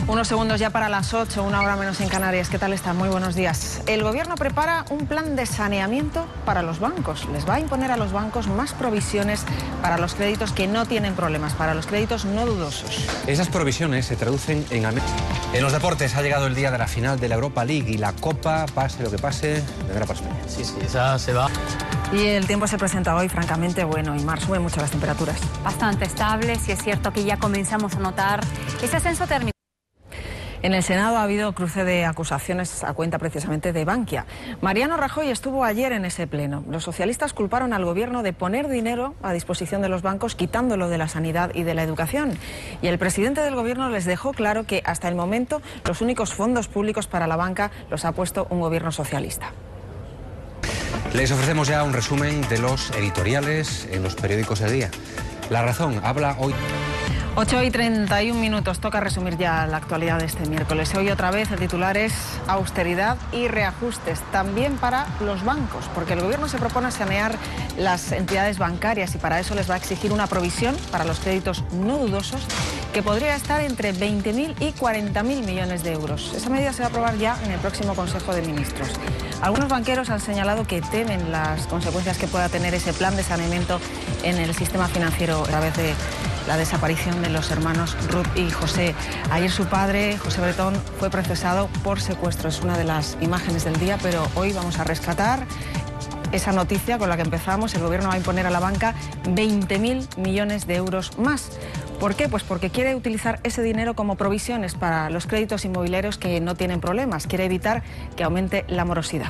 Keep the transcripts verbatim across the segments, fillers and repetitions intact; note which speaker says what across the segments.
Speaker 1: Unos segundos ya para las ocho, una hora menos en Canarias. ¿Qué tal están? Muy buenos días. El gobierno prepara un plan de saneamiento para los bancos. Les va a imponer a los bancos más provisiones para los créditos que no tienen problemas, para los créditos no dudosos.
Speaker 2: Esas provisiones se traducen en... En los deportes ha llegado el día de la final de la Europa League y la Copa, pase lo que pase, vendrá para España.
Speaker 3: Sí, sí, esa se va.
Speaker 1: Y el tiempo se presenta hoy francamente bueno y mar sube mucho las temperaturas.
Speaker 4: Bastante estable, si es cierto que ya comenzamos a notar ese ascenso térmico.
Speaker 1: En el Senado ha habido cruce de acusaciones a cuenta precisamente de Bankia. Mariano Rajoy estuvo ayer en ese pleno. Los socialistas culparon al gobierno de poner dinero a disposición de los bancos, quitándolo de la sanidad y de la educación. Y el presidente del gobierno les dejó claro que hasta el momento los únicos fondos públicos para la banca los ha puesto un gobierno socialista.
Speaker 2: Les ofrecemos ya un resumen de los editoriales en los periódicos del día. La Razón habla hoy...
Speaker 1: ocho y treinta y un minutos, toca resumir ya la actualidad de este miércoles. Hoy otra vez el titular es austeridad y reajustes, también para los bancos, porque el gobierno se propone sanear las entidades bancarias y para eso les va a exigir una provisión para los créditos no dudosos que podría estar entre veinte mil y cuarenta mil millones de euros. Esa medida se va a aprobar ya en el próximo Consejo de Ministros. Algunos banqueros han señalado que temen las consecuencias que pueda tener ese plan de saneamiento en el sistema financiero a través de la desaparición de los hermanos Ruth y José. Ayer su padre, José Bretón, fue procesado por secuestro. Es una de las imágenes del día, pero hoy vamos a rescatar esa noticia con la que empezamos. El gobierno va a imponer a la banca veinte mil millones de euros más. ¿Por qué? Pues porque quiere utilizar ese dinero como provisiones para los créditos inmobiliarios que no tienen problemas. Quiere evitar que aumente la morosidad.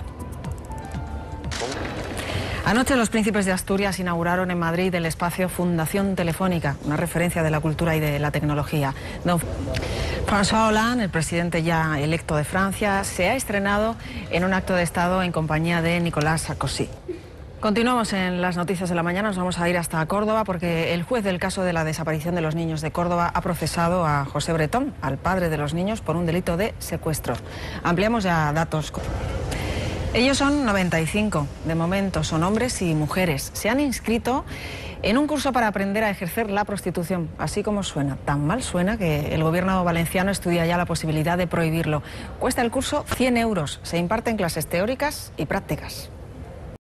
Speaker 1: Anoche los príncipes de Asturias inauguraron en Madrid el espacio Fundación Telefónica, una referencia de la cultura y de la tecnología. Don François Hollande, el presidente ya electo de Francia, se ha estrenado en un acto de Estado en compañía de Nicolas Sarkozy. Continuamos en las noticias de la mañana, nos vamos a ir hasta Córdoba porque el juez del caso de la desaparición de los niños de Córdoba ha procesado a José Bretón, al padre de los niños, por un delito de secuestro. Ampliamos ya datos. Ellos son noventa y cinco, de momento son hombres y mujeres. Se han inscrito en un curso para aprender a ejercer la prostitución, así como suena. Tan mal suena que el gobierno valenciano estudia ya la posibilidad de prohibirlo. Cuesta el curso cien euros, se imparten clases teóricas y prácticas.